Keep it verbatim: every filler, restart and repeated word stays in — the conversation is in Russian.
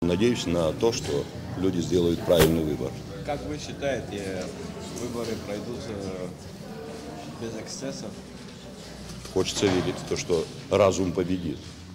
Надеюсь на то, что люди сделают правильный выбор. Как вы считаете, выборы пройдут без эксцессов? Хочется верить в то, что разум победит.